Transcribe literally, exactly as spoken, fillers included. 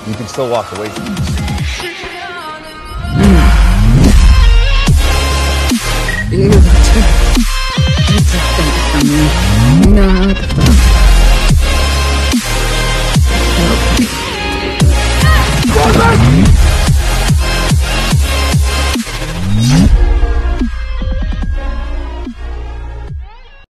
you can still walk away from this. Mm.